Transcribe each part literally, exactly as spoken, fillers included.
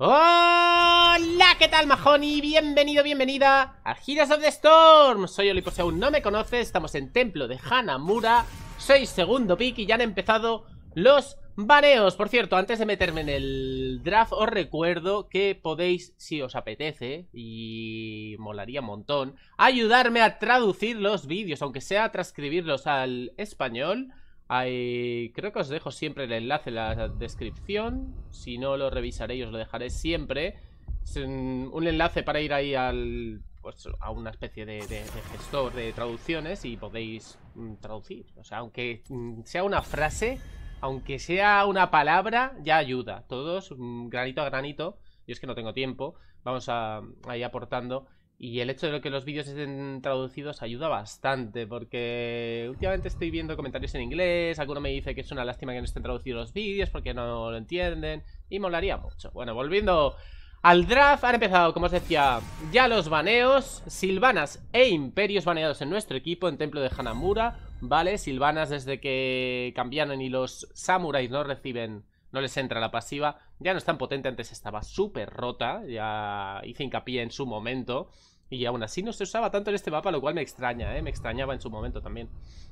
Hola, ¿qué tal, majoni? Bienvenido, bienvenida a Heroes of the Storm. Soy Oli, por si aún no me conoces. Estamos en Templo de Hanamura. Soy segundo pick y ya han empezado los baneos. Por cierto, antes de meterme en el draft, os recuerdo que podéis, si os apetece, y molaría un montón, ayudarme a traducir los vídeos, aunque sea transcribirlos al español. Ahí, creo que os dejo siempre el enlace en la descripción. Si no lo revisaré y os lo dejaré siempre. Es un, un enlace para ir ahí al, pues, a una especie de, de, de gestor de traducciones y podéis mm, traducir. O sea, aunque mm, sea una frase, aunque sea una palabra, ya ayuda. Todos, mm, granito a granito. Yo es que no tengo tiempo. Vamos a, a ir aportando. Y el hecho de que los vídeos estén traducidos ayuda bastante, porque últimamente estoy viendo comentarios en inglés. Alguno me dice que es una lástima que no estén traducidos los vídeos porque no lo entienden, y molaría mucho. Bueno, volviendo al draft, han empezado, como os decía, ya los baneos. Sylvanas e Imperios baneados en nuestro equipo en Templo de Hanamura. Vale, Sylvanas desde que cambiaron y los samuráis no reciben, no les entra la pasiva, ya no es tan potente. Antes estaba súper rota, ya hice hincapié en su momento. Y aún así no se usaba tanto en este mapa, lo cual me extraña, ¿eh? Me extrañaba en su momento también.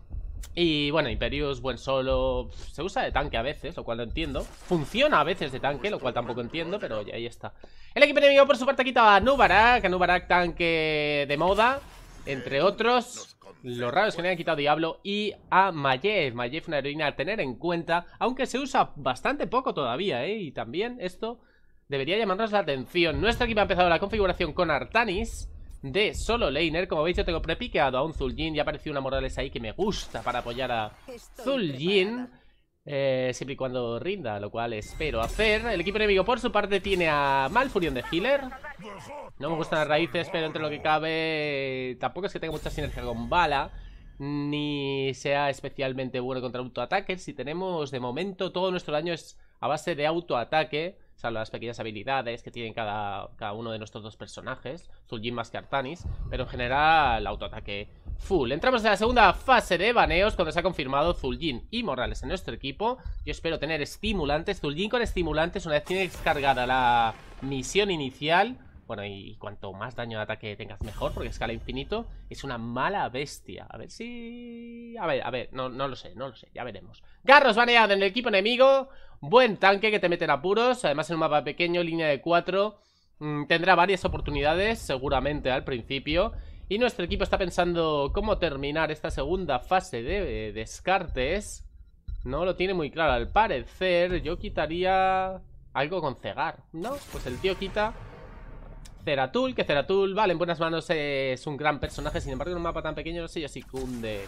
Y bueno, Imperius, buen solo. Se usa de tanque a veces, lo cual no entiendo. Funciona a veces de tanque, lo cual tampoco entiendo, pero ya ahí está. El equipo enemigo por su parte quitaba a Nubarak. A Nubarak, tanque de moda, entre otros. Lo raro es que le hayan quitado Diablo. Y a Maiev. Maiev, una heroína a tener en cuenta, aunque se usa bastante poco todavía, ¿eh? Y también esto debería llamarnos la atención. Nuestro equipo ha empezado la configuración con Artanis de solo laner. Como veis, yo tengo prepiqueado a un Zul'jin. Ya apareció una Morales ahí que me gusta para apoyar a Zul'jin, eh, siempre y cuando rinda, lo cual espero hacer. El equipo enemigo por su parte tiene a Malfurion de healer. No me gustan las raíces, pero entre lo que cabe tampoco es que tenga mucha sinergia con Bala, ni sea especialmente bueno contra autoataques. Si tenemos, de momento, todo nuestro daño es a base de autoataque, salvo las pequeñas habilidades que tienen cada, cada uno de nuestros dos personajes, Zul'jin más que Artanis, pero en general autoataque full. Entramos en la segunda fase de baneos, cuando se ha confirmado Zul'jin y Morales en nuestro equipo. Yo espero tener estimulantes, Zul'jin con estimulantes una vez tienes cargada la misión inicial. Bueno, y cuanto más daño de ataque tengas mejor, porque escala infinito. Es una mala bestia. A ver si... A ver, a ver, no, no lo sé, no lo sé, ya veremos. Garros baneado en el equipo enemigo. Buen tanque que te mete en apuros. Además en un mapa pequeño, línea de cuatro, mmm, tendrá varias oportunidades, seguramente al principio. Y nuestro equipo está pensando cómo terminar esta segunda fase de eh, descartes. No lo tiene muy claro al parecer. Yo quitaría algo con cegar, ¿no? Pues el tío quita Zeratul, que Zeratul, vale, en buenas manos es un gran personaje. Sin embargo, en un mapa tan pequeño no sé yo si cunde.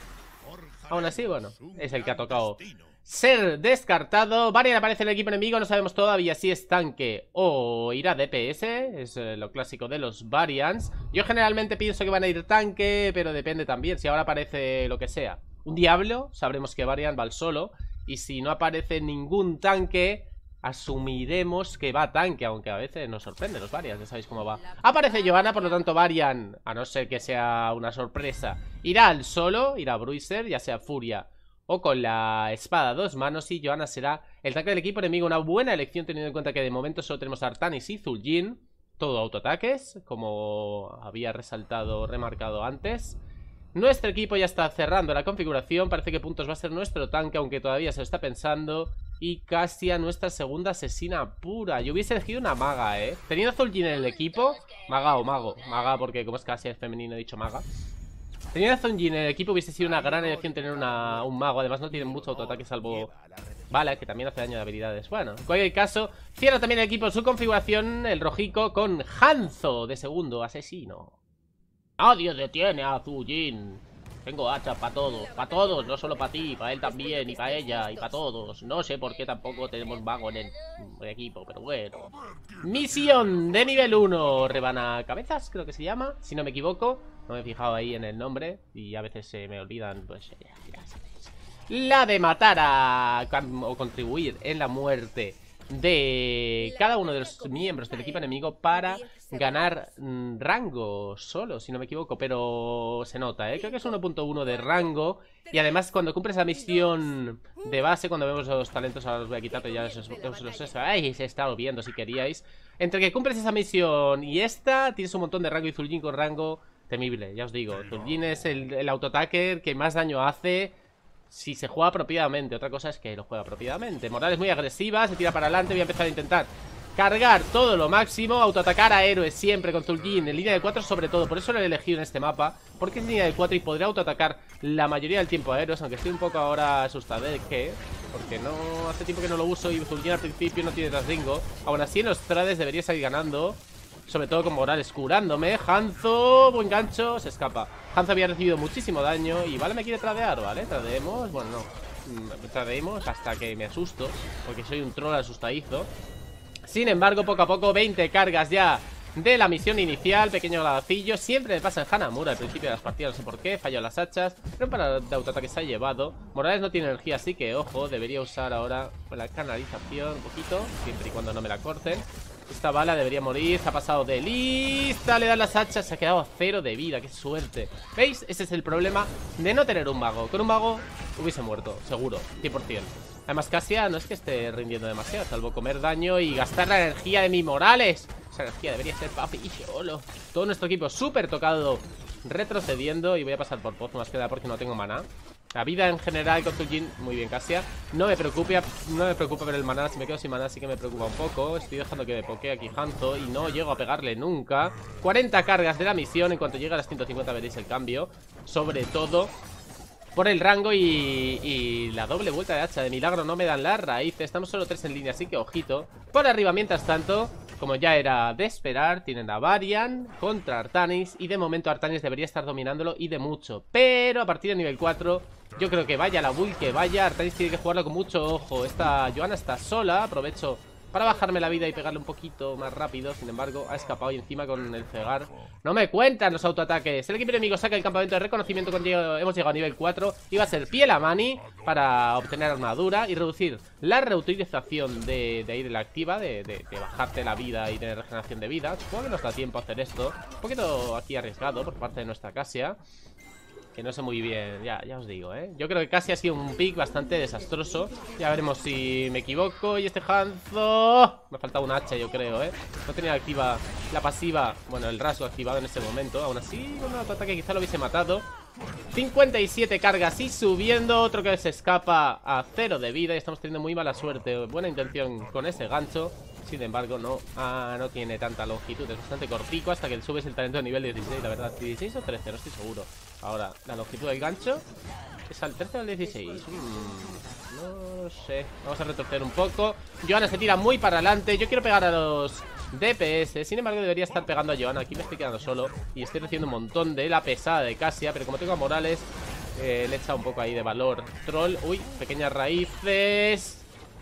Aún así, bueno, es el que ha tocado ser descartado. Varian aparece en el equipo enemigo, no sabemos todavía si es tanque o irá D P S. Es eh, lo clásico de los Varians. Yo generalmente pienso que van a ir tanque, pero depende también. Si ahora aparece lo que sea, un Diablo, sabremos que Varian va al solo. Y si no aparece ningún tanque, asumiremos que va tanque, aunque a veces nos sorprende los Varian, ya sabéis cómo va. Aparece Johanna, por lo tanto Varian, a no ser que sea una sorpresa, irá al solo, irá a Bruiser, ya sea Furia o con la espada a dos manos. Y Johanna será el tanque del equipo enemigo. Una buena elección teniendo en cuenta que de momento solo tenemos a Artanis y Zul'jin. Todo autoataques, como había resaltado, remarcado antes. Nuestro equipo ya está cerrando la configuración. Parece que Puntos va a ser nuestro tanque, aunque todavía se lo está pensando. Y Cassia, nuestra segunda asesina pura. Yo hubiese elegido una maga, ¿eh? Teniendo a Zul'jin en el equipo, maga o mago, maga porque como es Cassia es femenino he dicho maga. Teniendo a Zul'jin en el equipo hubiese sido una gran elección tener una, un mago. Además no tiene mucho autoataque salvo Bala, que también hace daño de habilidades. Bueno, en cualquier caso, cierra también el equipo su configuración, el rojico, con Hanzo de segundo asesino. Nadie detiene a Zul'jin. Tengo hacha para todos, para todos, no solo para ti, para él también, y para ella, y para todos. No sé por qué tampoco tenemos mago en el, el equipo, pero bueno. Misión de nivel uno, rebana cabezas, creo que se llama, si no me equivoco. No me he fijado ahí en el nombre y a veces se me olvidan, pues ya, ya sabéis. La de matar a... o contribuir en la muerte de cada uno de los miembros del equipo enemigo para ganar mm, rango solo, si no me equivoco, pero se nota, ¿eh? Creo que es uno punto uno de rango. Y además cuando cumples la misión de base, cuando vemos los talentos, ahora los voy a quitar, pero ya os, os, os, os, os habéis estado viendo si queríais. Entre que cumples esa misión y esta, tienes un montón de rango y Zul'jin con rango temible, ya os digo. Zul'jin es el, el autotacker que más daño hace si se juega apropiadamente. Otra cosa es que lo juega apropiadamente. Morales muy agresiva, se tira para adelante. Voy a empezar a intentar cargar todo lo máximo. Autoatacar a héroes siempre con Zul'jin. En línea de cuatro sobre todo. Por eso lo he elegido en este mapa, porque es línea de cuatro y podré autoatacar la mayoría del tiempo a héroes. Aunque estoy un poco ahora asustado de que, porque no hace tiempo que no lo uso. Y Zul'jin al principio no tiene Trasringo. Aún así en los trades debería salir ganando, sobre todo con Morales curándome. Hanzo, buen gancho, se escapa. Hanzo había recibido muchísimo daño. Y vale, me quiere tradear, ¿vale? Tradeemos, bueno, no tradeemos hasta que me asusto, porque soy un troll asustadizo. Sin embargo, poco a poco, veinte cargas ya de la misión inicial. Pequeño gladacillo, siempre me pasa en Hanamura al principio de las partidas, no sé por qué, fallo las hachas. Pero para de autoataque se ha llevado. Morales no tiene energía, así que, ojo, debería usar ahora la canalización un poquito, siempre y cuando no me la corten. Esta bala debería morir, se ha pasado de lista. Le dan las hachas, se ha quedado a cero de vida. Qué suerte. ¿Veis? Ese es el problema de no tener un mago. Con un mago hubiese muerto, seguro, cien por cien. Además Cassia no es que esté rindiendo demasiado, salvo comer daño y gastar la energía de mi Morales. Esa energía debería ser papi y solo. Todo nuestro equipo súper tocado, retrocediendo. Y voy a pasar por Pozo más que nada porque no tengo maná. La vida en general con Zul'jin, muy bien Cassia. No me preocupa, no me preocupa ver el maná. Si me quedo sin maná sí que me preocupa un poco. Estoy dejando que me pokee aquí Hanzo y no llego a pegarle nunca. cuarenta cargas de la misión. En cuanto llegue a las ciento cincuenta veréis el cambio. Sobre todo por el rango y, y la doble vuelta de hacha. De milagro no me dan las raíces. Estamos solo tres en línea, así que ojito. Por arriba, mientras tanto, como ya era de esperar, tienen a Varian contra Artanis. Y de momento Artanis debería estar dominándolo y de mucho. Pero a partir de nivel cuatro, yo creo que vaya la build que vaya, Artanis tiene que jugarlo con mucho ojo. Esta Johanna está sola, aprovecho para bajarme la vida y pegarle un poquito más rápido. Sin embargo, ha escapado y encima con el cegar no me cuentan los autoataques. El equipo enemigo saca el campamento de reconocimiento cuando hemos llegado a nivel cuatro. Y va a ser piel a mani para obtener armadura y reducir la reutilización de, de ahí de la activa, de, de, de bajarte la vida y de regeneración de vida. Supongo que nos da tiempo a hacer esto. Un poquito aquí arriesgado por parte de nuestra Cassia, que no sé muy bien, ya, ya os digo, ¿eh? Yo creo que casi ha sido un pick bastante desastroso. Ya veremos si me equivoco. Y este Hanzo, me faltaba un hacha, yo creo, ¿eh? No tenía activa la pasiva, bueno, el rasgo activado en ese momento. Aún así, con un autoataque quizá lo hubiese matado. cincuenta y siete cargas y subiendo. Otro que se escapa a cero de vida. Y estamos teniendo muy mala suerte. Buena intención con ese gancho. Sin embargo, no, ah, no tiene tanta longitud. Es bastante cortico hasta que subes el talento a nivel dieciséis, la verdad. ¿dieciséis o trece? No estoy seguro. Ahora, la longitud del gancho ¿es al trece o al dieciséis? Mm, no sé. Vamos a retroceder un poco. Johanna se tira muy para adelante. Yo quiero pegar a los D P S. Sin embargo, debería estar pegando a Johanna. Aquí me estoy quedando solo y estoy recibiendo un montón de la pesada de Cassia. Pero como tengo a Morales, eh, le echa un poco ahí de valor troll. Uy, pequeñas raíces.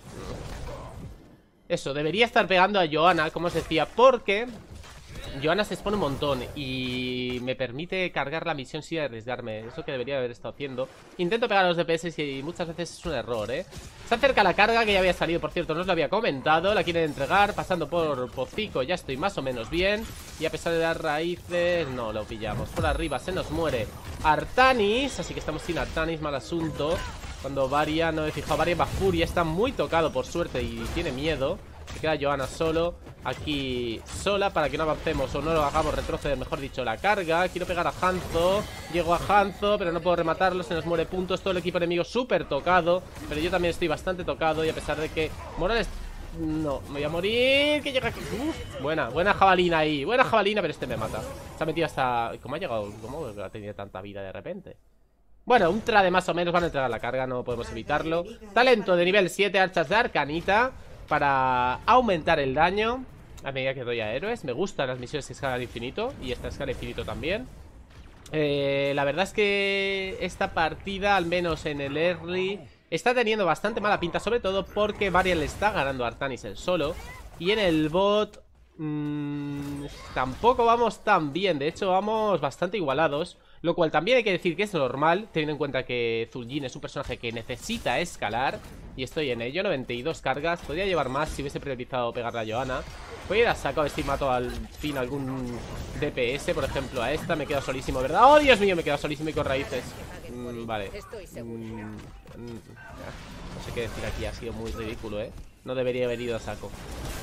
Eso, debería estar pegando a Johanna, como os decía, porque Johanna se expone un montón y me permite cargar la misión sin arriesgarme. Eso que debería haber estado haciendo. Intento pegar a los D P S y muchas veces es un error, ¿eh? Se acerca la carga, que ya había salido, por cierto, no os lo había comentado. La quieren entregar, pasando por Pocico ya estoy más o menos bien. Y a pesar de las raíces, no lo pillamos. Por arriba se nos muere Artanis, así que estamos sin Artanis, mal asunto. Cuando Varian, no he fijado, Varian va furia, está muy tocado por suerte y tiene miedo. Se queda Johanna solo, aquí sola, para que no avancemos o no lo hagamos retroceder, mejor dicho, la carga. Quiero pegar a Hanzo, llego a Hanzo, pero no puedo rematarlo, se nos muere puntos. Todo el equipo enemigo súper tocado, pero yo también estoy bastante tocado. Y a pesar de que Morales... No, me voy a morir. Que llega aquí. Uf, buena, buena jabalina ahí. Buena jabalina, pero este me mata. Se ha metido hasta... ¿Cómo ha llegado? ¿Cómo ha tenido tanta vida de repente? Bueno, un trade más o menos. Van a entregar la carga, no podemos evitarlo. Talento de nivel siete, archas de arcanita, para aumentar el daño a medida que doy a héroes. Me gustan las misiones que escalan infinito, y esta escala infinito también. eh, La verdad es que esta partida, al menos en el early, está teniendo bastante mala pinta. Sobre todo porque Varian le está ganando a Artanis el solo. Y en el bot mmm, tampoco vamos tan bien. De hecho vamos bastante igualados, lo cual también hay que decir que es normal, teniendo en cuenta que Zul'jin es un personaje que necesita escalar. Y estoy en ello, noventa y dos cargas. Podría llevar más si hubiese priorizado pegarle a Johanna. Voy a ir a saco a ver si mato al fin algún D P S, por ejemplo a esta. Me he quedado solísimo, ¿verdad? ¡Oh, Dios mío! Me he quedado solísimo y con raíces. mm, Vale mm, No sé qué decir aquí, ha sido muy ridículo, ¿eh? No debería haber ido a saco.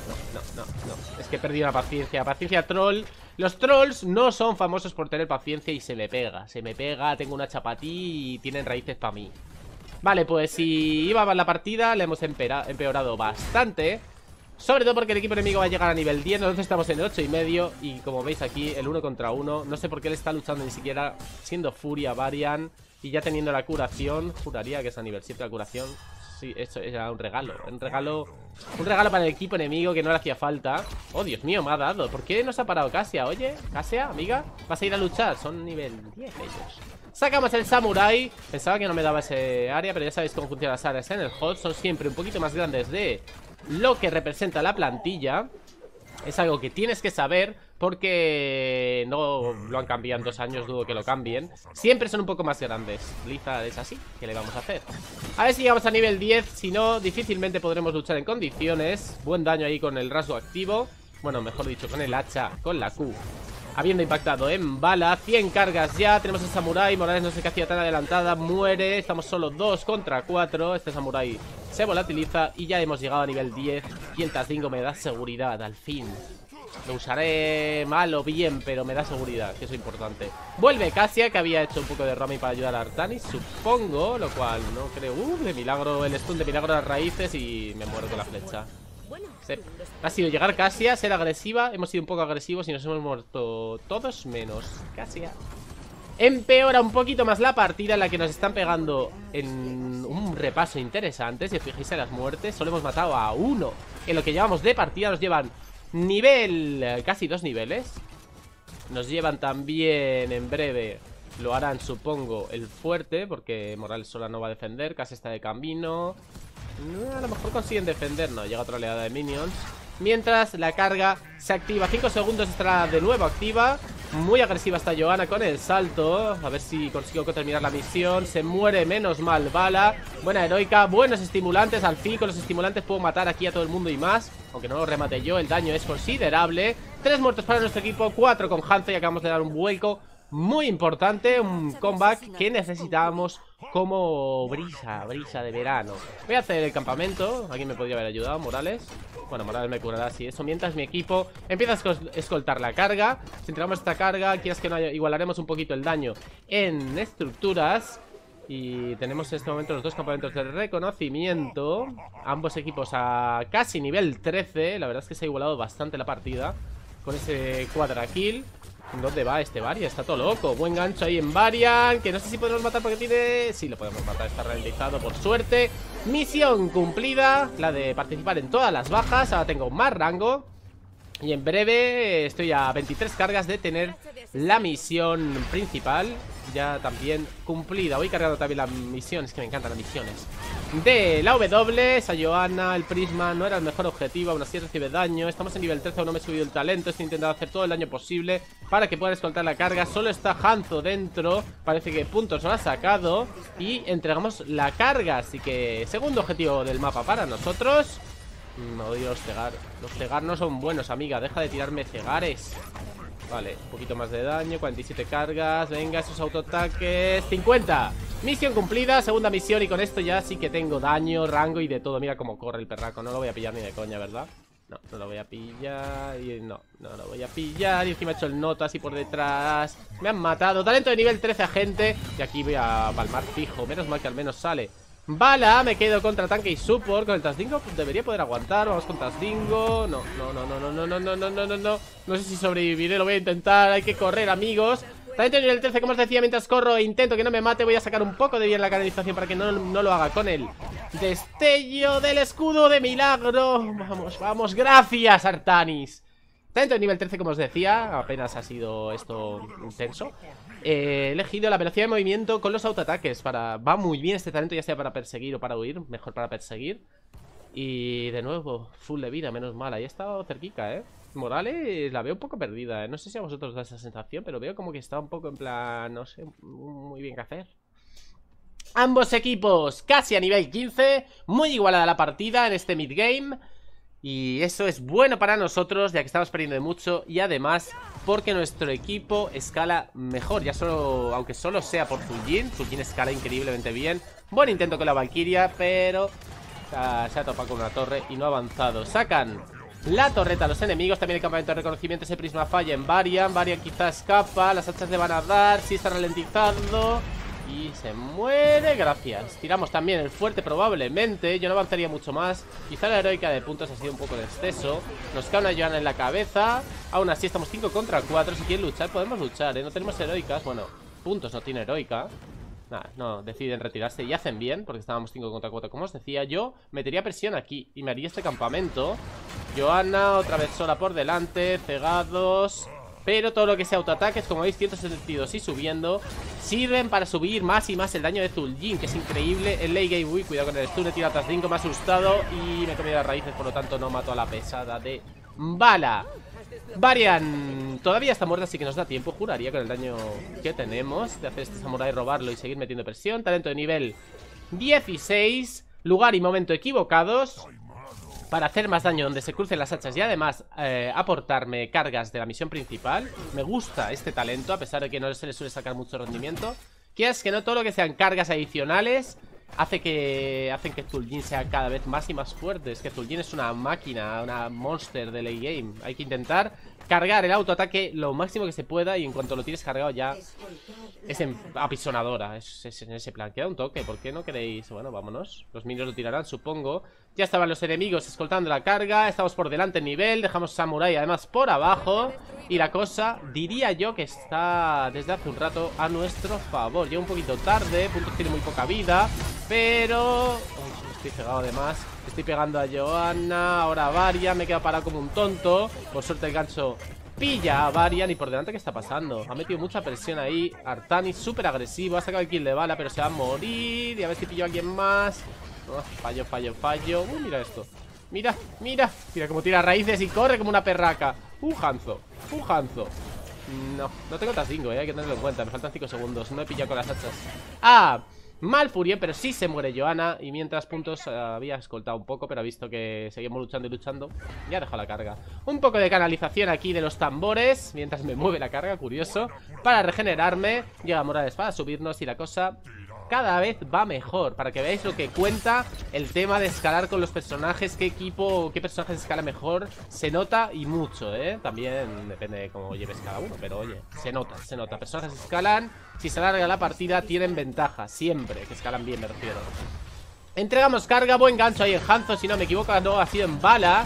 no, no, no. Es que he perdido la paciencia. Paciencia troll. Los trolls no son famosos por tener paciencia y se me pega. Se me pega, tengo una chapatí y tienen raíces para mí. Vale, pues si iba mal la partida, le hemos empeorado bastante. Sobre todo porque el equipo enemigo va a llegar a nivel diez. Nosotros estamos en el ocho y medio. Y como veis aquí, el uno contra uno. No sé por qué él está luchando ni siquiera siendo Furia, Varian. Y ya teniendo la curación. Juraría que es a nivel siete la curación. Sí, eso era un regalo. Un regalo Un regalo para el equipo enemigo que no le hacía falta. Oh, Dios mío, me ha dado. ¿Por qué nos ha parado Cassia? Oye, Cassia, amiga, ¿vas a ir a luchar? Son nivel diez ellos. Sacamos el Samurai. Pensaba que no me daba ese área, pero ya sabéis cómo funcionan las áreas en el H O T. Son siempre un poquito más grandes de lo que representa la plantilla. Es algo que tienes que saber porque no lo han cambiado en dos años, dudo que lo cambien. Siempre son un poco más grandes. Blizzard es así, ¿qué le vamos a hacer? A ver si llegamos a nivel diez, si no, difícilmente podremos luchar en condiciones. Buen daño ahí con el rasgo activo. Bueno, mejor dicho, con el hacha, con la Q. Habiendo impactado en bala, cien cargas ya. Tenemos el Samurai, Morales no sé qué hacía tan adelantada. Muere, estamos solo dos contra cuatro. Este Samurai se volatiliza y ya hemos llegado a nivel diez. Y el Tazdingo me da seguridad, al fin. Lo usaré mal o bien, pero me da seguridad, que eso es importante. Vuelve Cassia, que había hecho un poco de roaming para ayudar a Artanis, supongo. Lo cual no creo. Uh, de milagro, el stun de milagro a las raíces y me muero con la flecha. Sí. Ha sido llegar Cassia, ser agresiva. Hemos sido un poco agresivos y nos hemos muerto todos menos Cassia. Empeora un poquito más la partida en la que nos están pegando en un repaso interesante. Si os fijáis en las muertes, solo hemos matado a uno. En lo que llevamos de partida nos llevan nivel, casi dos niveles. Nos llevan también en breve, lo harán supongo, el fuerte, porque Morales sola no va a defender. Casi está de camino. A lo mejor consiguen defender. No, llega otra oleada de minions. Mientras la carga se activa, cinco segundos estará de nuevo activa. Muy agresiva está Johanna con el salto. A ver si consigo terminar la misión. Se muere, menos mal, bala. Buena heroica, buenos estimulantes. Al fin con los estimulantes puedo matar aquí a todo el mundo y más. Aunque no lo remate yo, el daño es considerable. Tres muertos para nuestro equipo, cuatro con Hanzo. Y acabamos de dar un vuelco muy importante, un comeback que necesitábamos como brisa, brisa de verano. Voy a hacer el campamento. Alguien me podría haber ayudado, Morales. Bueno, Morales me curará así eso. Mientras mi equipo empieza a escoltar la carga. Si entregamos esta carga, quieras que no, igualaremos un poquito el daño en estructuras. Y tenemos en este momento los dos campamentos de reconocimiento. Ambos equipos a casi nivel trece. La verdad es que se ha igualado bastante la partida con ese cuadra kill. ¿Dónde va este Varian? Está todo loco. Buen gancho ahí en Varian, que no sé si podemos matar porque tiene... Sí, lo podemos matar, está realizado por suerte. Misión cumplida, la de participar en todas las bajas. Ahora tengo más rango. Y en breve estoy a veintitrés cargas de tener la misión principal ya también cumplida. Voy cargando también las misiones, que me encantan las misiones de la W. Esa Johanna, el prisma, no era el mejor objetivo. Aún así recibe daño. Estamos en nivel trece, aún no me he subido el talento. Estoy intentando hacer todo el daño posible para que pueda escoltar la carga. Solo está Hanzo dentro. Parece que puntos lo ha sacado. Y entregamos la carga. Así que segundo objetivo del mapa para nosotros. Me odio los cegar. Los cegar no son buenos, amiga. Deja de tirarme cegares. Vale, un poquito más de daño, cuarenta y siete cargas. Venga, esos autoataques. cincuenta. Misión cumplida, segunda misión. Y con esto ya sí que tengo daño, rango y de todo. Mira cómo corre el perraco. No lo voy a pillar ni de coña, ¿verdad? No, no lo voy a pillar. Y no, no lo voy a pillar. Y encima he hecho el noto así por detrás. Me han matado. Talento de nivel trece a gente. Y aquí voy a palmar fijo. Menos mal que al menos sale bala. Me quedo contra tanque y support. Con el Tazdingo debería poder aguantar. Vamos con Tazdingo. No, no, no, no, no, no, no, no, no, no, no. No sé si sobreviviré, lo voy a intentar. Hay que correr, amigos. Talento nivel trece, como os decía, mientras corro e intento que no me mate. Voy a sacar un poco de bien la canalización para que no, no lo haga con el destello del escudo de milagro. Vamos, vamos, gracias, Artanis. Talento de nivel trece, como os decía. Apenas ha sido esto intenso. He elegido la velocidad de movimiento con los autoataques para... Va muy bien este talento, ya sea para perseguir o para huir. Mejor para perseguir. Y de nuevo, full de vida, menos mal. Ahí ha estado cerquica, ¿eh? Morales la veo un poco perdida, ¿eh? No sé si a vosotros da esa sensación, pero veo como que está un poco en plan... No sé, muy bien qué hacer. Ambos equipos casi a nivel quince. Muy igualada la partida en este midgame. Y eso es bueno para nosotros, ya que estamos perdiendo de mucho. Y además, porque nuestro equipo escala mejor. Ya solo, aunque solo sea por Zul'jin. Zul'jin escala increíblemente bien. Buen intento con la Valkyria, pero uh, se ha topado con una torre y no ha avanzado. Sacan la torreta a los enemigos. También el campamento de reconocimiento, ese prisma falla en Varian. Varian quizá escapa, las hachas le van a dar. Sí está ralentizando y se muere, gracias. Tiramos también el fuerte probablemente. Yo no avanzaría mucho más. Quizá la heroica de puntos ha sido un poco de exceso. Nos cae una Johanna en la cabeza. Aún así estamos cinco contra cuatro. Si quieren luchar, podemos luchar, ¿eh? No tenemos heroicas. Bueno, puntos no tiene heroica. Nada, no, deciden retirarse y hacen bien, porque estábamos cinco contra cuatro. Como os decía, yo metería presión aquí y me haría este campamento. Johanna otra vez sola por delante, cegados. Pero todo lo que sea autoataques, como veis, ciento setenta y dos y subiendo, sirven para subir más y más el daño de Zul'jin, que es increíble. El late game, uy, cuidado con el stun, he tirado tras cinco, me ha asustado y me he comido las raíces, por lo tanto no mato a la pesada de bala. Varian todavía está muerta, así que nos da tiempo, juraría, con el daño que tenemos, de hacer este samurai, robarlo y seguir metiendo presión. Talento de nivel dieciséis, lugar y momento equivocados, para hacer más daño donde se crucen las hachas y además eh, aportarme cargas de la misión principal. Me gusta este talento, a pesar de que no se le suele sacar mucho rendimiento. Que es que no todo lo que sean cargas adicionales hace que hacen que Zul'jin sea cada vez más y más fuerte. Es que Zul'jin es una máquina, una monster de late game. Hay que intentar cargar el autoataque lo máximo que se pueda y en cuanto lo tienes cargado ya es en apisonadora. Es, es en ese plan. Queda un toque, ¿por qué no queréis? Bueno, vámonos. Los minions lo tirarán, supongo. Ya estaban los enemigos escoltando la carga. Estamos por delante en nivel. Dejamos Samurai además por abajo. Y la cosa, diría yo que está desde hace un rato a nuestro favor. Ya un poquito tarde, Puntos tiene muy poca vida, pero... Uy, estoy cegado además. Estoy pegando a Johanna, ahora a Varian. Me he quedado parado como un tonto. Por suerte el gancho pilla a Varian. Y por delante, ¿qué está pasando? Ha metido mucha presión ahí Artani, súper agresivo. Ha sacado el kill de bala, pero se va a morir. Y a ver si pillo a alguien más. Oh, fallo, fallo, fallo. Uy, mira esto. Mira, mira, mira cómo tira raíces y corre como una perraca. Un Hanzo, un Hanzo. No, no tengo Tazingo, eh, hay que tenerlo en cuenta. Me faltan cinco segundos, no he pillado con las hachas. Ah, Malfurien, pero sí se muere Johanna. Y mientras puntos eh, había escoltado un poco, pero ha visto que seguimos luchando y luchando. Ya ha dejado la carga. Un poco de canalización aquí de los tambores mientras me mueve la carga, curioso. Para regenerarme, llega Morales para subirnos y la cosa cada vez va mejor, para que veáis lo que cuenta el tema de escalar con los personajes. Qué equipo, qué personajes escala mejor. Se nota y mucho, ¿eh? También depende de cómo lleves cada uno, pero oye, se nota, se nota. Personajes escalan, si se alarga la partida tienen ventaja, siempre que escalan bien, me refiero. Entregamos carga, buen gancho ahí en Hanzo, si no me equivoco, no ha sido en bala.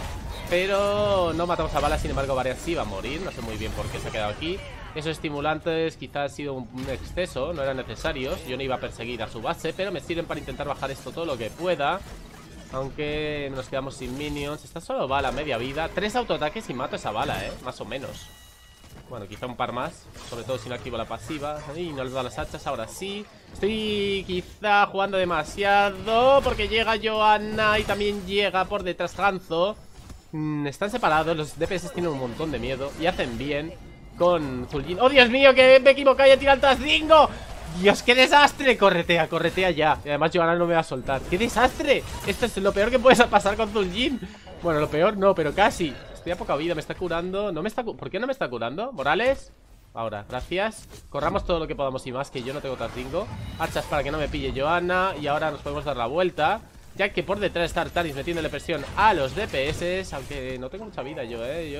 Pero no matamos a bala, sin embargo Varian sí va a morir, no sé muy bien por qué se ha quedado aquí. Esos estimulantes quizás ha sido un exceso, no eran necesarios. Yo no iba a perseguir a su base, pero me sirven para intentar bajar esto todo lo que pueda. Aunque nos quedamos sin minions. Está solo bala, media vida. Tres autoataques y mato esa bala, eh, más o menos. Bueno, quizá un par más, sobre todo si no activo la pasiva. Y no les da las hachas, ahora sí. Estoy quizá jugando demasiado, porque llega Johanna y también llega por detrás Hanzo. mm, Están separados, los D P S tienen un montón de miedo y hacen bien con Zul'jin. ¡Oh, Dios mío! Que me he equivocado y he tirado el Tazingo. ¡Dios, qué desastre! Corretea, corretea ya. Y además Johanna no me va a soltar. ¡Qué desastre! Esto es lo peor que puede pasar con Zul'jin. Bueno, lo peor no, pero casi. Estoy a poca vida, me está curando. No me está... ¿Por qué no me está curando? ¿Morales? Ahora, gracias. Corramos todo lo que podamos y más, que yo no tengo Tazingo. Hachas para que no me pille Johanna. Y ahora nos podemos dar la vuelta, ya que por detrás está Artanis metiéndole presión a los D P S. Aunque no tengo mucha vida yo, eh. Yo...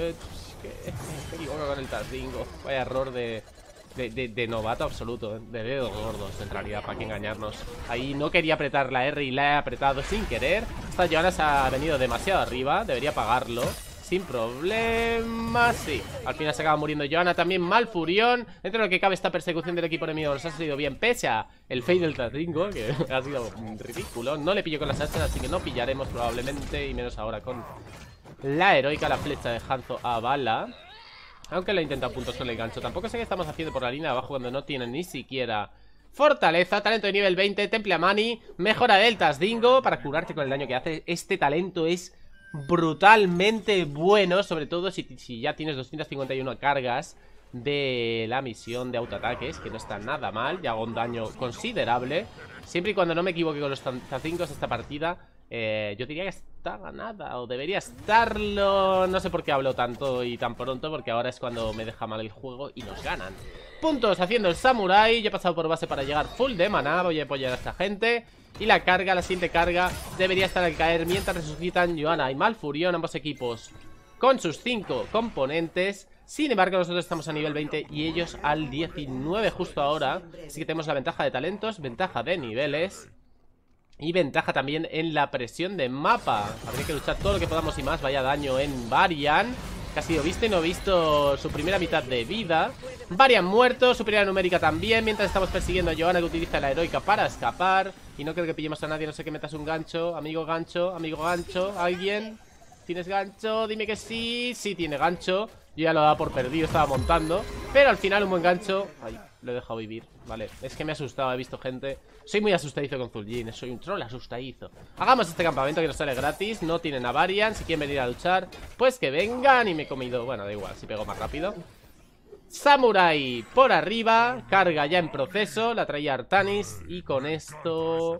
Me equivoco con el Tazingo. Vaya error de... De, de, de novato absoluto, de dedos gordos en realidad, para que engañarnos. Ahí no quería apretar la R y la he apretado sin querer. Esta Johanna se ha venido demasiado arriba, debería pagarlo sin problema, sí. Al final se acaba muriendo Johanna, también Malfurion. Dentro de lo que cabe, esta persecución del equipo enemigo nos ha salido bien, pese a el fail del Tazingo, que ha sido ridículo. No le pillo con las hachas, así que no pillaremos probablemente, y menos ahora con la heroica, la flecha de Hanzo a bala. Aunque le intenta puntos con el gancho. Tampoco sé qué estamos haciendo por la línea de abajo cuando no tienen ni siquiera fortaleza. Talento de nivel veinte, Temple a Mani. Mejora del Tazingo para curarte con el daño que hace. Este talento es brutalmente bueno, sobre todo si, si ya tienes doscientas cincuenta y una cargas de la misión de autoataques, que no está nada mal. Ya hago un daño considerable. Siempre y cuando no me equivoque con los Tazingos esta partida, Eh, yo diría que está ganada, o debería estarlo. No sé por qué hablo tanto y tan pronto, porque ahora es cuando me deja mal el juego y nos ganan. Puntos haciendo el Samurai. Yo he pasado por base para llegar full de maná. Voy a apoyar a esta gente. Y la carga, la siguiente carga debería estar al caer mientras resucitan Johanna y Malfurion. Ambos equipos con sus cinco componentes. Sin embargo, nosotros estamos a nivel veinte y ellos al diecinueve justo ahora. Así que tenemos la ventaja de talentos, ventaja de niveles y ventaja también en la presión de mapa. Habría que luchar todo lo que podamos y más. Vaya daño en Varian, que ha sido visto y no visto su primera mitad de vida. Varian muerto, superior numérica también. Mientras estamos persiguiendo a Johanna, que utiliza la heroica para escapar. Y no creo que pillemos a nadie, no sé que metas un gancho. Amigo gancho, amigo gancho, ¿alguien? ¿Tienes gancho? Dime que sí. Sí tiene gancho. Yo ya lo daba por perdido, estaba montando. Pero al final un buen gancho. Ay, lo he dejado vivir. Vale, es que me he asustado, he visto gente. Soy muy asustadizo con Zul'jin, soy un troll asustadizo. Hagamos este campamento que nos sale gratis. No tienen a Varian, si quieren venir a luchar pues que vengan. Y me he comido, bueno, da igual, si pego más rápido. Samurai por arriba, carga ya en proceso. La traía Artanis y con esto...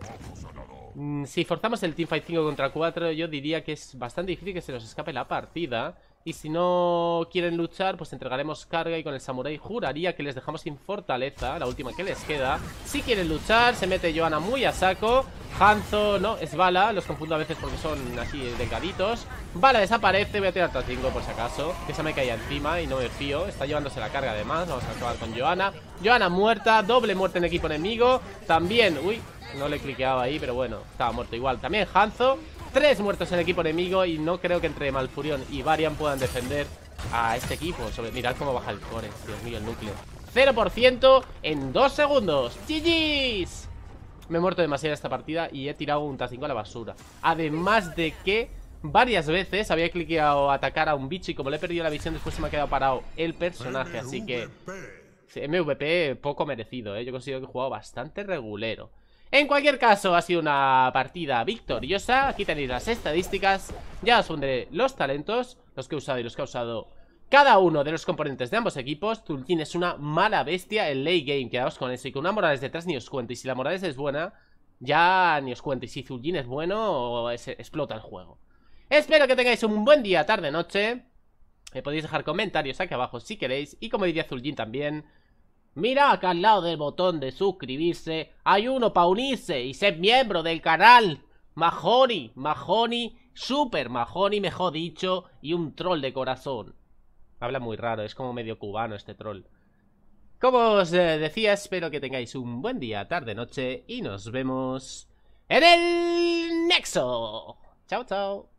Si forzamos el teamfight cinco contra cuatro, yo diría que es bastante difícil que se nos escape la partida. Y si no quieren luchar, pues entregaremos carga. Y con el Samurai juraría que les dejamos sin fortaleza, la última que les queda. Si quieren luchar, se mete Johanna muy a saco. Hanzo, no, es Bala, los confundo a veces porque son así delgaditos. Bala desaparece, voy a tirar Tatingo por si acaso, que se me caía encima y no me fío. Está llevándose la carga además, vamos a acabar con Johanna. Johanna muerta, doble muerte en equipo enemigo. También, uy, no le he cliqueado ahí, pero bueno, estaba muerto igual. También Hanzo, tres muertos en equipo enemigo. Y no creo que entre Malfurion y Varian puedan defender a este equipo. Sobre, mirad cómo baja el core, Dios mío, el núcleo. Cero por ciento en dos segundos. G G's. Me he muerto demasiado esta partida y he tirado un Tazingo a la basura. Además de que varias veces había cliqueado a atacar a un bicho y como le he perdido la visión, después se me ha quedado parado el personaje. Así que M V P poco merecido, ¿eh? Yo considero que he jugado bastante regulero. En cualquier caso, ha sido una partida victoriosa. Aquí tenéis las estadísticas. Ya os pondré los talentos, los que he usado y los que ha usado cada uno de los componentes de ambos equipos. Zul'jin es una mala bestia en late game, quedaos con eso. Y con una Morales detrás ni os cuento. Y si la Morales es buena, ya ni os cuento. Y si Zul'jin es bueno, es, explota el juego. Espero que tengáis un buen día, tarde, noche. Me podéis dejar comentarios aquí abajo si queréis. Y como diría Zul'jin también, mira acá al lado del botón de suscribirse, hay uno para unirse y ser miembro del canal. Mahoney, Mahoney, super Mahoney mejor dicho. Y un troll de corazón. Habla muy raro, es como medio cubano este troll. Como os eh, decía, espero que tengáis un buen día, tarde, noche. Y nos vemos en el Nexo. Chao, chao.